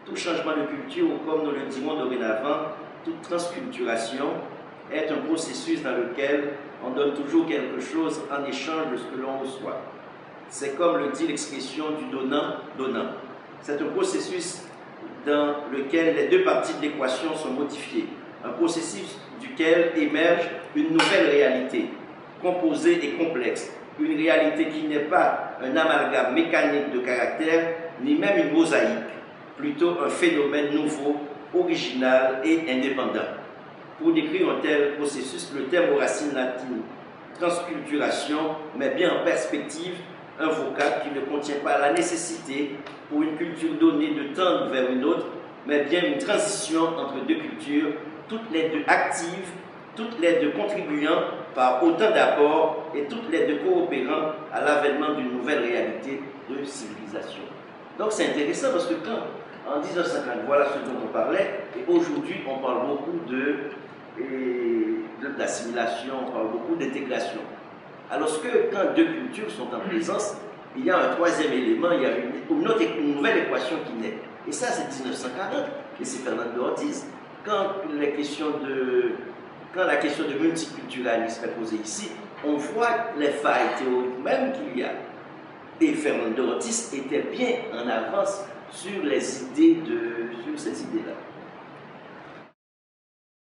Tout changement de culture, ou comme nous le dirons dorénavant, toute transculturation est un processus dans lequel on donne toujours quelque chose en échange de ce que l'on reçoit. C'est comme le dit l'expression du donnant-donnant. C'est un processus dans lequel les deux parties de l'équation sont modifiées. Un processus duquel émerge une nouvelle réalité, composée et complexe. Une réalité qui n'est pas un amalgame mécanique de caractères, ni même une mosaïque, plutôt un phénomène nouveau, original et indépendant. Pour décrire un tel processus, le terme aux racines latines transculturation met bien en perspective un vocable qui ne contient pas la nécessité pour une culture donnée de tendre vers une autre, mais bien une transition entre deux cultures, toutes les deux actives, toutes les deux contribuant par autant d'apports et toutes les deux coopérant à l'avènement d'une nouvelle réalité de civilisation. Donc c'est intéressant parce que quand, en 1950, voilà ce dont on parlait, et aujourd'hui on parle beaucoup d'assimilation, on parle beaucoup d'intégration. Alors que quand deux cultures sont en présence, il y a un troisième élément, il y a une nouvelle équation qui naît. Et ça c'est 1940, et c'est Fernando Ortiz. Quand la question de multiculturalisme est posée ici, on voit les failles théoriques même qu'il y a. Et Fernando Ortiz était bien en avance sur ces idées-là.